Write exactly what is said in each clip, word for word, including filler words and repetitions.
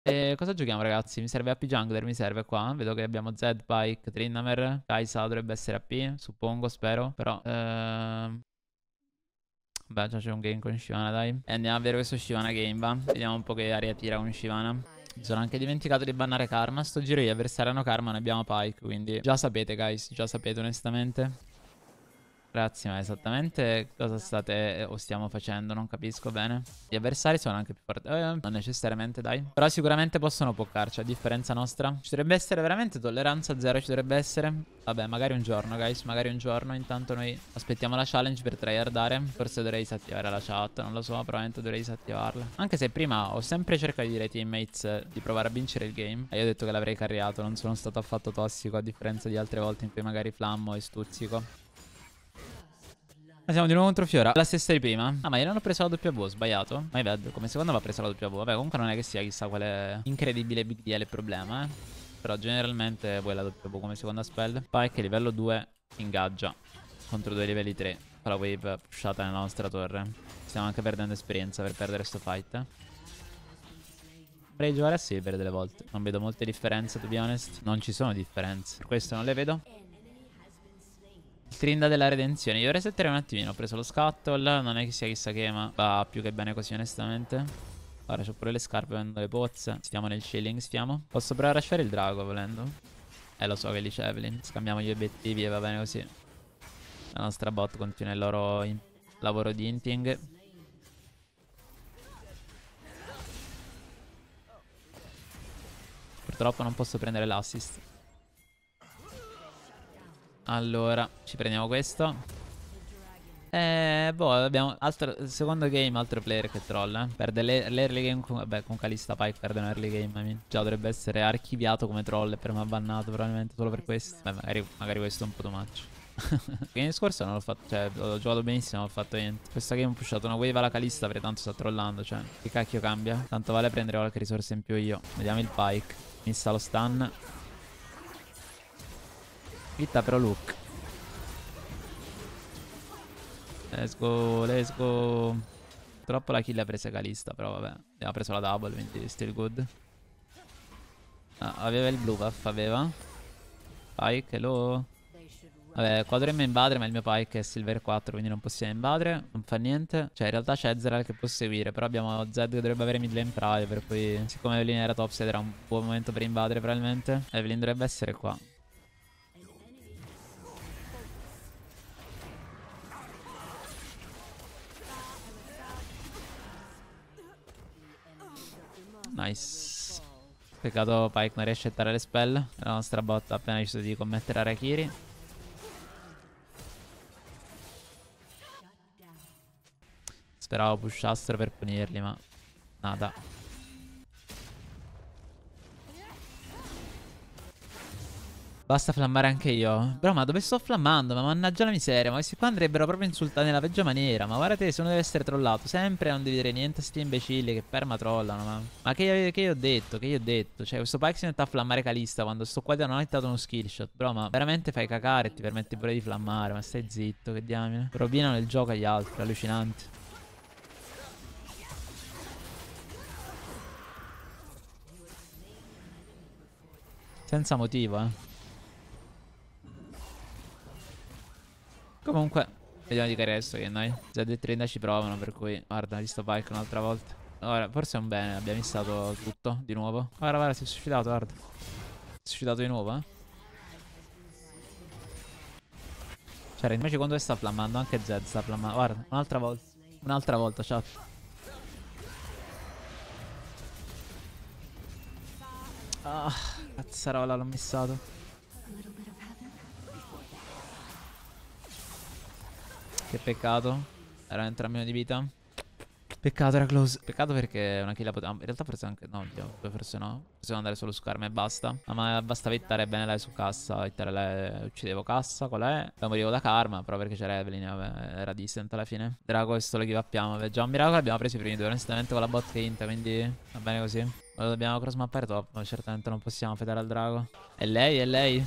E cosa giochiamo ragazzi? Mi serve A P Jungler, mi serve qua. Vedo che abbiamo Zed, Pyke, Tryndamere. Kai'Sa dovrebbe essere A P, suppongo, spero. Però, ehm... beh, già c'è un game con Shyvana, dai. E andiamo a vedere questo Shyvana game, va. Vediamo un po' che aria tira con Shyvana. Mi sono anche dimenticato di bannare Karma. Sto giro gli avversari hanno Karma, noi abbiamo Pyke, quindi già sapete, guys. Già sapete, onestamente. Grazie, ma esattamente cosa state o stiamo facendo? Non capisco bene. Gli avversari sono anche più forti. Eh, non necessariamente, dai. Però sicuramente possono poccarci, a differenza nostra. Ci dovrebbe essere veramente tolleranza zero, ci dovrebbe essere. Vabbè, magari un giorno, guys. Magari un giorno. Intanto noi aspettiamo la challenge per tryhardare. Forse dovrei disattivare la chat, non lo so. Probabilmente dovrei disattivarla. Anche se prima ho sempre cercato di dire ai teammates eh, di provare a vincere il game. E io ho detto che l'avrei carriato. Non sono stato affatto tossico, a differenza di altre volte in cui magari flammo e stuzzico. Ma siamo di nuovo contro Fiora. La stessa di prima. Ah, ma io non ho preso la W, ho sbagliato. My bad. Come seconda va presa la W. Vabbè, comunque non è che sia chissà quale incredibile big deal il problema, eh. Però generalmente vuoi la W come seconda spell. Poi che livello due ingaggia contro due livelli tre. Con la wave pushata nella nostra torre. Stiamo anche perdendo esperienza per perdere sto fight, eh. Dovrei giocare a Silver delle volte. Non vedo molte differenze, to be honest. Non ci sono differenze. Per questo non le vedo. Il Trinda della redenzione. Io resetterei un attimino. Ho preso lo scuttle. Non è che sia chissà che, ma va più che bene così, onestamente. Ora c'ho pure le scarpe, vendo le pozze. Stiamo nel chilling, stiamo. Posso provare a lasciare il drago, volendo. Eh, lo so che lì c'è Evelyn. Scambiamo gli obiettivi e va bene così. La nostra bot continua il loro lavoro di hinting. Purtroppo non posso prendere l'assist. Allora, ci prendiamo questo. Eh, boh, abbiamo altro, secondo game, altro player che troll, eh. Perde l'early game con, vabbè, con Kalista Pike perde un early game, I mean. Già dovrebbe essere archiviato come troll e per me bannato probabilmente solo per questo. Beh, magari, magari questo è un po' too much. Game scorso non l'ho fatto, cioè, ho giocato benissimo, non ho fatto niente. Questa game ho pushato una wave alla Kalista perché tanto sta trollando, cioè, che cacchio cambia? Tanto vale prendere qualche risorsa in più io. Vediamo il Pike. Missa lo stun. Hitta però Luke. Let's go, let's go. Purtroppo la kill ha presa Kalista, però vabbè. Abbiamo preso la double, quindi still good. Ah, aveva il blue buff, aveva. Pike, hello. Vabbè, qua dovremmo invadere, ma il mio Pike è Silver quattro, quindi non possiamo invadere. Non fa niente. Cioè, in realtà c'è Ezreal che può seguire, però abbiamo Zed che dovrebbe avere mid lane pride, per cui, siccome Evelyn era topside, era un buon momento per invadere, probabilmente. Evelyn dovrebbe essere qua. Nice. Peccato Pike non riesce a hittare le spell. La nostra bot ha appena deciso di commettere Harakiri. Speravo pushassero per punirli, ma nada. Basta flammare anche io. Bro, ma dove sto flammando? Ma mannaggia la miseria. Ma questi qua andrebbero proprio insultati nella peggio maniera. Ma guarda te, se uno deve essere trollato sempre non devi dire niente a sti imbecilli che perma trollano. Ma, ma che, io, che io ho detto? Che io ho detto? Cioè, questo Pyke si mette a flammare Kalista quando sto qua non ha hittato uno skillshot. Bro, ma veramente fai cacare e ti permetti pure di flammare. Ma stai zitto, che diamine. Rovinano il gioco agli altri, allucinanti. Senza motivo, eh. Comunque, vediamo di che resto che noi. Zed e trenta ci provano, per cui guarda, visto Pike un'altra volta. Ora, forse è un bene, abbiamo missato tutto di nuovo. Guarda, guarda, si è suscitato, guarda. Si è suscitato di nuovo, eh. Cioè, rendiamoci conto che sta flammando, anche Zed sta flammando. Guarda, un'altra volta. Un'altra volta, chat. Ah, cazzarola, l'ho missato. Che peccato. Era entra a meno di vita. Peccato, era close. Peccato perché una kill la poteva... In realtà forse anche... No, forse no. Possiamo andare solo su Karma e basta. Ah, ma bastava hittare bene lei su Cassa. Hittare lei... Uccidevo Cassa, qual è? Poi morivo da Karma, però perché c'era Evelyn. Vabbè, era distant alla fine. Drago questo lo give uppiamo. Vabbè, già un miracolo abbiamo preso i primi due. Onestamente con la bot che inta, quindi va bene così. Lo dobbiamo cross mappare top. Ma certamente non possiamo fedare al drago. E lei? E lei?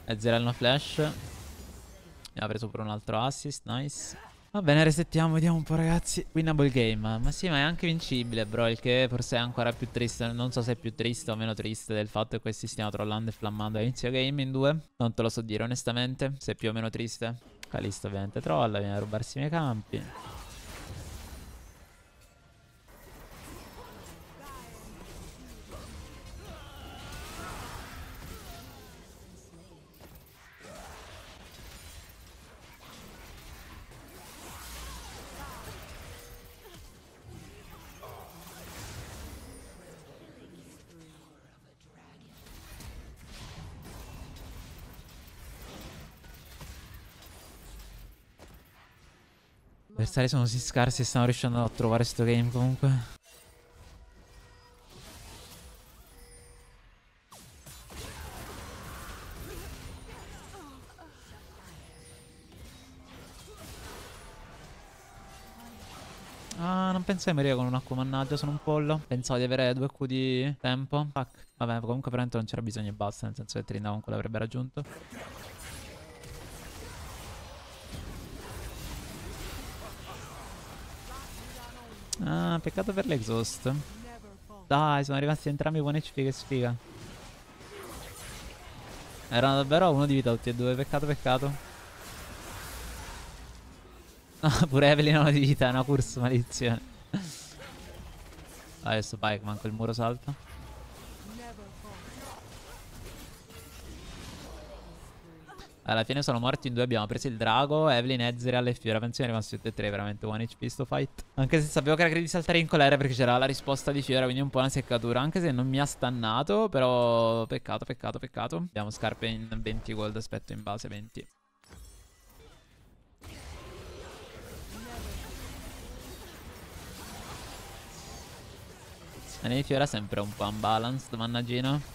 E Zerello flash. Mi ha preso pure un altro assist, nice. Va bene, resettiamo, vediamo un po' ragazzi. Winnable game. Ma sì, ma è anche vincibile, bro. Il che forse è ancora più triste. Non so se è più triste o meno triste del fatto che questi stiano trollando e flammando a inizio game in due. Non te lo so dire onestamente, se è più o meno triste. Kalista ovviamente trolla, viene a rubarsi i miei campi. Gli avversari sono così scarsi e stanno riuscendo a trovare sto game comunque. Ah, non pensavo di morire con un acqua, mannaggia, sono un pollo. Pensavo di avere due Q di tempo. Fuck. Vabbè, comunque veramente non c'era bisogno e basta, nel senso che Trinda comunque l'avrebbe raggiunto. Ah, peccato per l'exhaust. Dai, sono rimasti entrambi one H P, che sfiga. Erano davvero a uno di vita tutti e due, peccato, peccato. Ah, pure Evelyn ha uno di vita, è una curse, maledizione. Adesso Pike, manco il muro salta. Alla fine sono morti in due, abbiamo preso il drago, Evelyn, Ezreal e Fiora. Penso che rimasti tutti e tre, veramente one H P sto fight. Anche se sapevo che era di saltare in colera perché c'era la risposta di Fiora, quindi un po' una seccatura. Anche se non mi ha stannato, però peccato, peccato, peccato. Abbiamo scarpe in venti gold, aspetto in base venti. La di Fiora è sempre un po' unbalanced, mannaggino.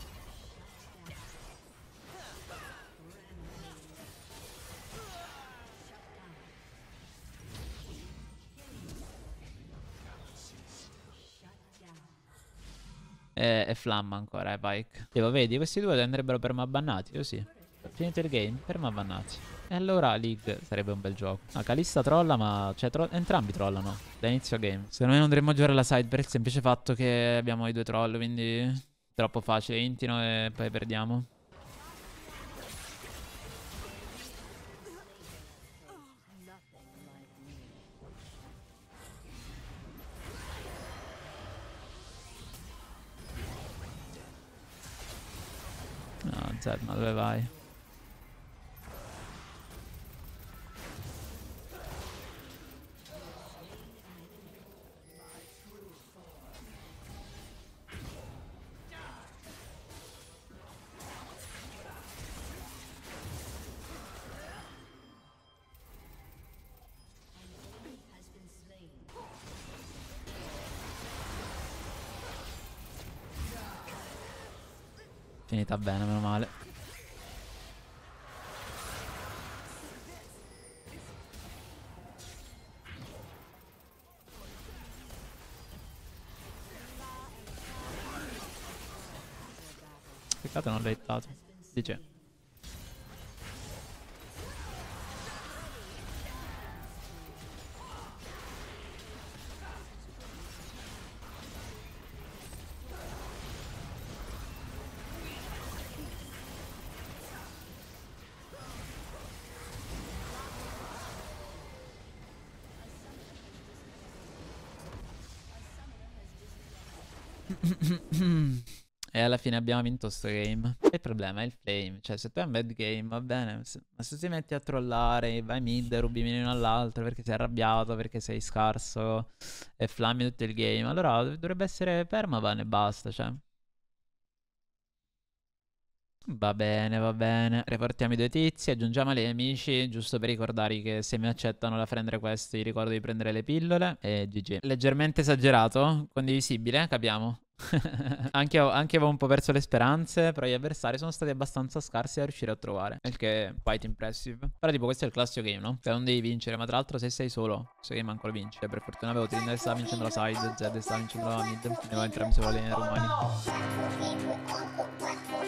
E, e flamma ancora, eh, Pike. Tipo, vedi, questi due andrebbero permabannati, così. Finito il game, permabannati. E allora League sarebbe un bel gioco. Ah, Kalista trolla, ma... Cioè, tro entrambi trollano da inizio game. Secondo me non dovremmo giocare la side per il semplice fatto che abbiamo i due troll, quindi... Troppo facile, intino e poi perdiamo. No, Zed, ma dove vai? Finita bene, meno male. Peccato non l'ho hittato. Dice. E alla fine abbiamo vinto sto game. Il problema è il flame. Cioè, se tu hai un bad game, va bene. Se, ma se ti metti a trollare, vai mid, rubi meno all'altro perché sei arrabbiato, perché sei scarso e flammi tutto il game, allora dovrebbe essere permaban e basta, cioè. Va bene, va bene. Reportiamo i due tizi, aggiungiamo gli amici, giusto per ricordargli che se mi accettano la friend request, gli ricordo di prendere le pillole. E G G. Leggermente esagerato, condivisibile, capiamo. anche, anche avevo un po' perso le speranze, però gli avversari sono stati abbastanza scarsi da riuscire a trovare, il che è quite impressive. Però tipo questo è il classico game, no? Che non devi vincere, ma tra l'altro se sei solo, questo game ancora vinci. Cioè, per fortuna avevo Trinda che stava vincendo la side, Zed stava vincendo la mid, ne avevo entrambi solo le linee rumani.